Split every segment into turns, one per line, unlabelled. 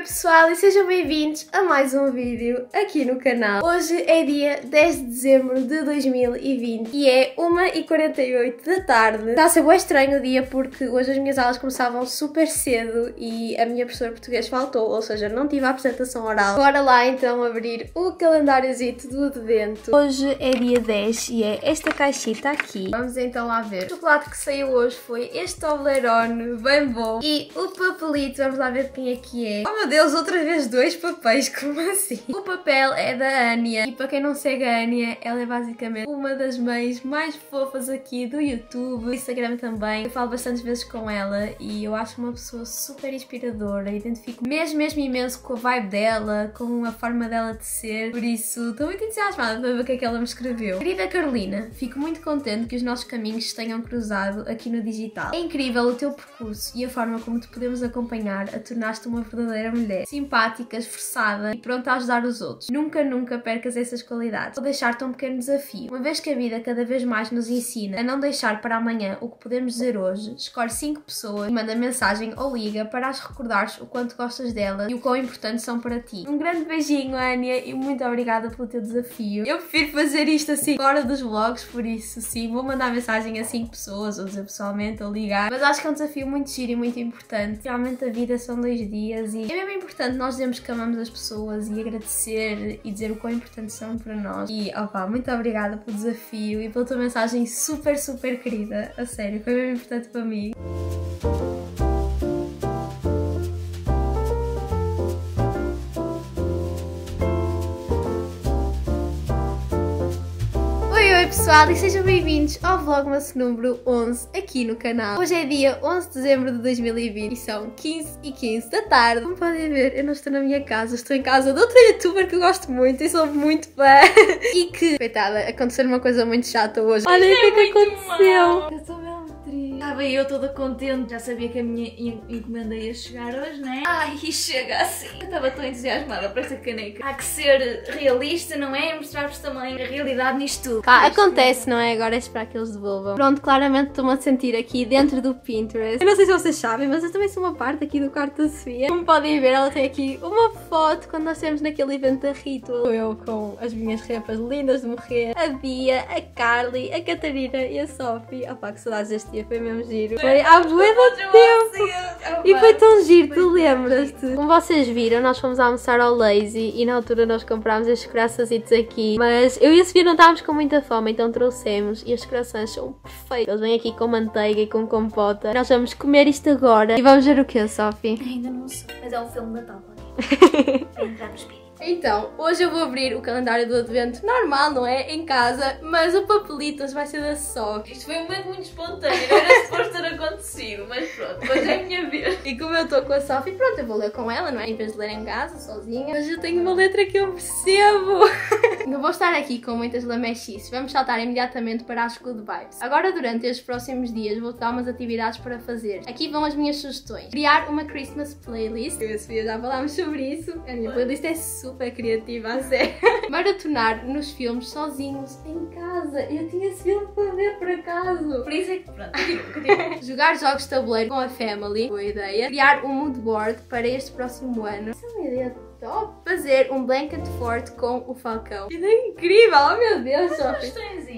pessoal, e sejam bem-vindos a mais um vídeo aqui no canal. Hoje é dia 10 de dezembro de 2020 e é 1h48 da tarde. Está a ser bem estranho o dia porque hoje as minhas aulas começavam super cedo e a minha professora de português faltou, ou seja, não tive a apresentação oral. Bora lá então abrir o calendáriozito do advento. Hoje é dia 10 e é esta caixita aqui. Vamos então lá ver. O chocolate que saiu hoje foi este Toblerone, bem bom. E o papelito, vamos lá ver quem é que é. Oh meu Deus, outra vez dois papéis, como assim? O papel é da Ania e para quem não segue a Ania, ela é basicamente uma das mães mais fofas aqui do YouTube, do Instagram também. Eu falo bastantes vezes com ela e eu acho uma pessoa super inspiradora, identifico mesmo imenso com a vibe dela, com a forma dela de ser, por isso estou muito entusiasmada para ver o que é que ela me escreveu. Querida Carolina, fico muito contente que os nossos caminhos se tenham cruzado aqui no digital. É incrível o teu percurso e a forma como te podemos acompanhar a tornar-te uma verdadeira mulher, simpática, esforçada e pronta a ajudar os outros. Nunca percas essas qualidades. Vou deixar-te um pequeno desafio. Uma vez que a vida cada vez mais nos ensina a não deixar para amanhã o que podemos dizer hoje, escolhe 5 pessoas e manda mensagem ou liga para as recordares o quanto gostas delas e o quão importantes são para ti. Um grande beijinho, Ania, e muito obrigada pelo teu desafio. Eu prefiro fazer isto assim fora dos vlogs, por isso sim, vou mandar mensagem a 5 pessoas, ou dizer pessoalmente, ou ligar, mas acho que é um desafio muito giro e muito importante. Realmente a vida são 2 dias e é mesmo importante nós dizermos que amamos as pessoas e agradecer e dizer o quão importantes são para nós. E opa, muito obrigada pelo desafio e pela tua mensagem super querida, a sério, foi mesmo importante para mim. Oi pessoal, e sejam bem-vindos ao Vlogmas número 11 aqui no canal. Hoje é dia 11 de dezembro de 2020 e são 15h15 da tarde. Como podem ver, eu não estou na minha casa, estou em casa de outra youtuber que eu gosto muito e sou muito fã. E que, coitada, aconteceu uma coisa muito chata hoje. Olha o que aconteceu.
Eu estou mesmo triste. Estava eu toda contente, já sabia que a minha encomenda ia chegar hoje, né? Ai, e chega assim. Eu estava tão entusiasmada para esta caneca. Há que ser realista, não é? E mostrar-vos também a realidade nisto tudo.
Acontece, não é? Agora é esperar que eles devolvam. Pronto, claramente estou-me a sentir aqui dentro do Pinterest. Eu não sei se vocês sabem, mas eu também sou uma parte aqui do quarto da Sofia. Como podem ver, ela tem aqui uma foto quando nós estivemos naquele evento da Ritual. Eu com as minhas roupas lindas de morrer. A Bia, a Carly, a Catarina e a Sophie. Opá, que saudades deste dia, foi mesmo giro. Foi há muito tempo. E foi tão giro, tu lembras-te? Como vocês viram, nós fomos almoçar ao Lazy e na altura nós comprámos estes coraçõezitos aqui. Mas eu e a Sofia não estávamos com muita fome, então trouxemos e as corações são perfeitos. Eles vêm aqui com manteiga e com compota. Nós vamos comer isto agora e vamos ver o que, Sophie?
Ainda não sei, mas é um filme de Natal, para entrar no espírito.
Então, hoje eu vou abrir o calendário do advento normal, não é? Em casa, mas o papelitos vai ser da Sophie.
Isto foi um momento muito espontâneo, não era suposto ter acontecido, mas pronto, hoje é a minha vez.
E como eu estou com a Sophie, pronto, eu vou ler com ela, não é? Em vez de ler em casa, sozinha. Mas eu tenho uma letra que eu percebo. Não vou estar aqui com muitas lamechices, vamos saltar imediatamente para as Good Vibes. Agora, durante estes próximos dias, vou-te dar umas atividades para fazer. Aqui vão as minhas sugestões. Criar uma Christmas playlist. Eu e a Sofia já falámos sobre isso. A minha playlist é super criativa, a sério. Maratonar nos filmes sozinhos em casa. Eu tinha esse filme para ver por acaso.
Por isso é que pronto, continua.
Jogar jogos de tabuleiro com a family. Boa ideia. Criar um mood board para este próximo ano. Isso é uma ideia top. Fazer um blanket fort com o Falcão. Isso é incrível, oh meu Deus, Sophie.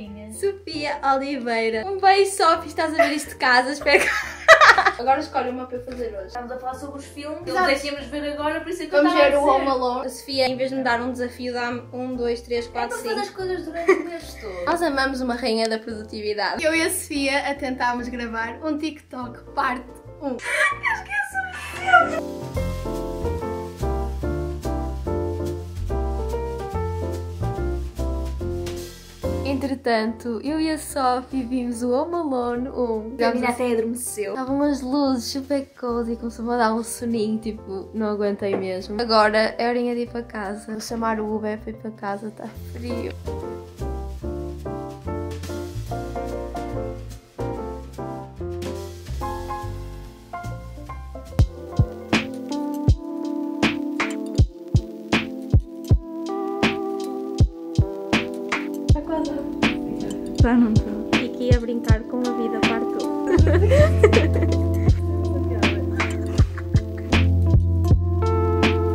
Sofia Oliveira. Um beijo, Sophie, estás a ver isto de casa, espero que... Agora escolhe uma para eu fazer hoje.
Estamos a falar sobre os filmes, eles deixamos ver agora, por isso é que
vamos
eu estava
ver
a
o
dizer.
Home Alone. A Sofia, em vez de me dar um desafio, dá-me 1, 2, 3, 4, 5.
Fazer as coisas durante o mês todo.
Nós amamos uma rainha da produtividade. Eu e a Sofia a tentarmos gravar um TikTok parte 1.
Esqueço-me.
Entretanto, eu e a Sophie vimos o Home Alone 1.
A minha até adormeceu.
Estavam as luzes super cozy, começou-me a dar um soninho, tipo, não aguentei mesmo. Agora é horinha de ir para casa. Vou chamar o Uber para ir para casa, está frio.
Já não estou.
E aqui a brincar com a vida, parto.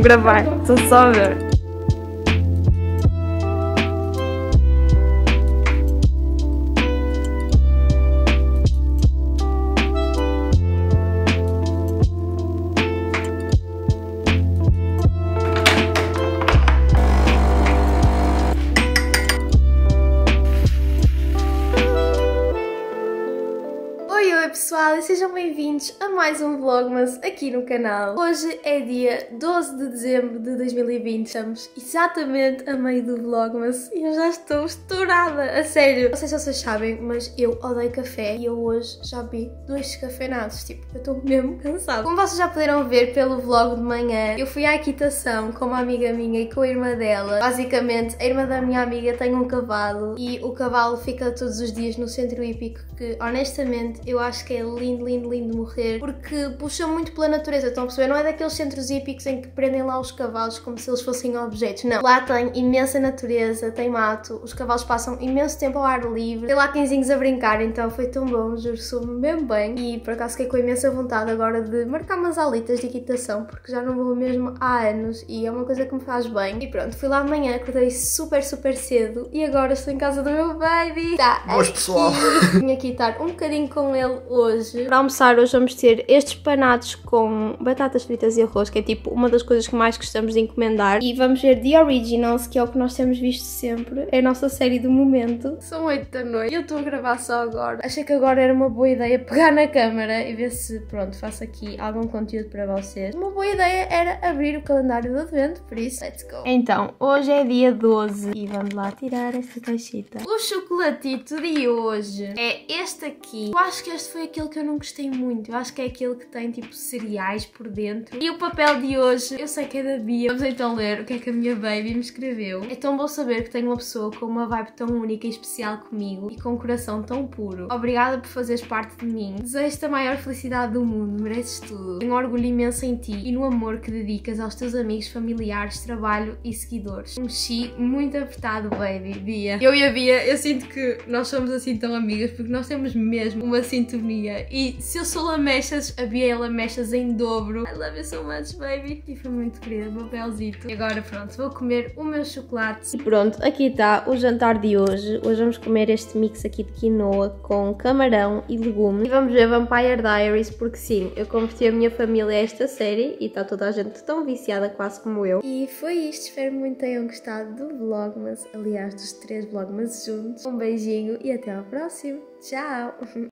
vou-me gravar, estou só a ver. Oi pessoal e sejam bem-vindos a mais um Vlogmas aqui no canal. Hoje é dia 12 de dezembro de 2020, estamos exatamente a meio do Vlogmas e eu já estou estourada, a sério. Não sei se vocês sabem, mas eu odeio café e eu hoje já bebi 2 descafeinados, tipo, eu estou mesmo cansada. Como vocês já puderam ver pelo vlog de manhã, eu fui à equitação com uma amiga minha e com a irmã dela. Basicamente, a irmã da minha amiga tem um cavalo e o cavalo fica todos os dias no centro hípico, que honestamente eu acho que é lindo, lindo, lindo morrer, porque puxa muito pela natureza, estão a perceber? Não é daqueles centros hípicos em que prendem lá os cavalos como se eles fossem objetos, não. Lá tem imensa natureza, tem mato, os cavalos passam imenso tempo ao ar livre, tem lá quinzinhos a brincar, então foi tão bom, juro, soube mesmo bem. E por acaso fiquei com imensa vontade agora de marcar umas aulitas de equitação, porque já não vou mesmo há anos e é uma coisa que me faz bem. E pronto, fui lá amanhã, acordei super, super cedo e agora estou em casa do meu baby. Tá,
boas pessoal!
Vim aqui estar um bocadinho com ele hoje. Para almoçar hoje vamos ter estes panados com batatas fritas e arroz, que é tipo uma das coisas que mais gostamos de encomendar. E vamos ver The Originals, que é o que nós temos visto sempre. É a nossa série do momento. São 8 da noite e eu estou a gravar só agora. Achei que agora era uma boa ideia pegar na câmera e ver se, pronto, faço aqui algum conteúdo para vocês. Uma boa ideia era abrir o calendário do advento, por isso, let's go! Então, hoje é dia 12 e vamos lá tirar esta caixita. O chocolatito de hoje é este aqui. Eu acho que este foi aquele que eu não gostei muito. Eu acho que é aquele que tem tipo cereais por dentro. E o papel de hoje, eu sei que é da Bia. Vamos então ler o que é que a minha baby me escreveu. É tão bom saber que tenho uma pessoa com uma vibe tão única e especial comigo e com um coração tão puro. Obrigada por fazeres parte de mim. Desejo-te a maior felicidade do mundo. Mereces tudo. Tenho orgulho imenso em ti e no amor que dedicas aos teus amigos, familiares, trabalho e seguidores. Um chi muito apertado, baby. Bia. Eu e a Bia, eu sinto que nós somos assim tão amigas porque nós temos mesmo uma sintonia. E se eu sou lamechas, a Bia é lamechas em dobro. I love you so much, baby. E foi muito querido, papelzito. E agora pronto, vou comer o meu chocolate. E pronto, aqui está o jantar de hoje. Hoje vamos comer este mix aqui de quinoa com camarão e legumes. E vamos ver Vampire Diaries, porque sim, eu converti a minha família a esta série e está toda a gente tão viciada quase como eu. E foi isto, espero muito que tenham gostado do Vlogmas, aliás dos 3 Vlogmas juntos. Um beijinho e até ao próximo. Tchau!